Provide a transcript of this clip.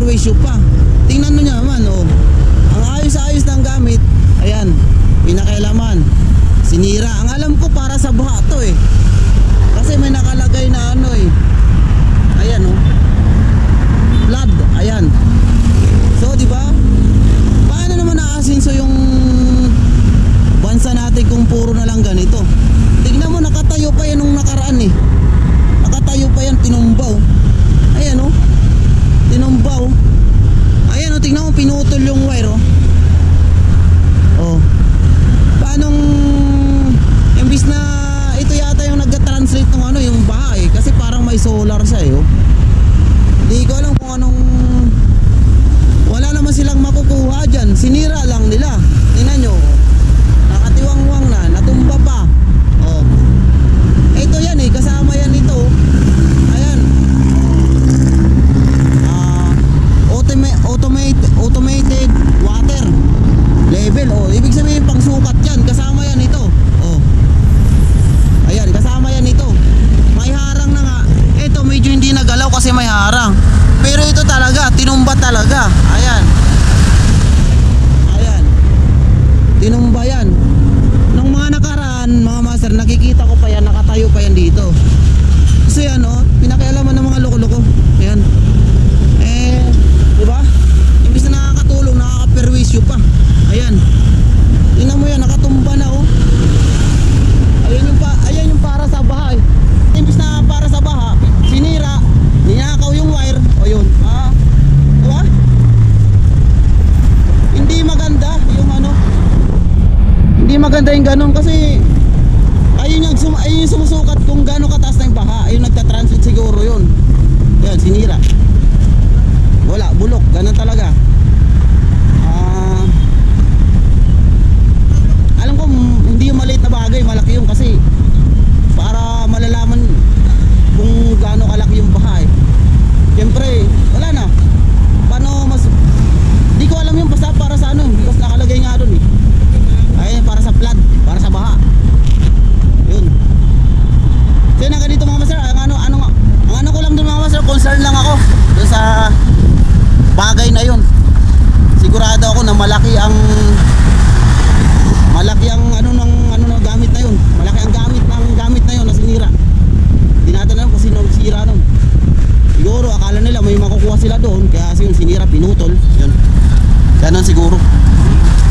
nakaperwisyo pa. Tingnan nyo naman, oh. Ang ayos-ayos ng gamit. Ayan, pinakailaman, sinira. Ang alam ko para sa baha to eh, kasi may nakalagay na ano eh. Ayan oh, flood. Ayan. So di ba? Paano naman aasinso yung bansa natin kung puro na lang ganito? Tignan mo, nakatayo pa yan nung nakaraan eh. Nakatayo pa yan, tinumbaw. Ayan oh, tinumbaw. Ayan oh, tignan mo, pinutol yung wire oh. Oh. Paanong imbis na ito yata yung nagka-translate ng ano, yung bahay, kasi parang may solar siya eh oh. Hindi ko alam kung anong, wala naman silang makukuha dyan, sinira lang nila. Tingnan nyo, nakatiwangwang na, natumba pa. Oh. Ito yan eh, kasama yan ito. Ayan. Automated water level. Oh, ibig sabihin pang sukat yan, kasama yan ito. Oh. Ayan, kasama yan ito. May harang na nga. Ito medyo hindi nagalaw kasi may harang. Pero ito talaga, tinumba talaga. Ayan. Ayan. Tinumba yan. Nung mga nakaraan, mga master, nakikita ko pa yan, nakatayo pa yan dito. So yan oh, pinakialaman ng mga loko-loko. Ayan. Diba? Imbis na nakakatulong, nakakaperwisyo pa. Ayan. Tingnan mo yan, nakatumba na oh. Ayan yung para sa baha eh. Imbis na para sa baha, sinira, ninakaw yung wire. O yun. Diba? Hindi maganda yung ano. Hindi maganda yung ganun kasi ayun yung sumusukat kung gano'ng kataas na yung baha. Ayun nagta-transit siguro yun. Yan, sinira. Wala, bulok, ganun talaga. Alam ko hindi yung maliit na bagay, malaki yung kasi para malalaman kung gaano kalaki yung baha eh. Siyempre, wala na. Paano mas, di ko alam yung basta para sa ano, because nakalagay nga doon eh. Ayun, para sa flood, para sa baha. Yun. So yun, ganito mga master, ang ano ko lang doon mga master, concern lang ako doon sa bagay na yun. Sigurado ako na malaki ang ano gamit na yun. Malaki ang gamit na yun na sinira. Hindi natin alam kung sino sinira nun. Siguro akala nila may makukuha sila doon, kaya yung sinira pinutol. Yun. Ganun siguro.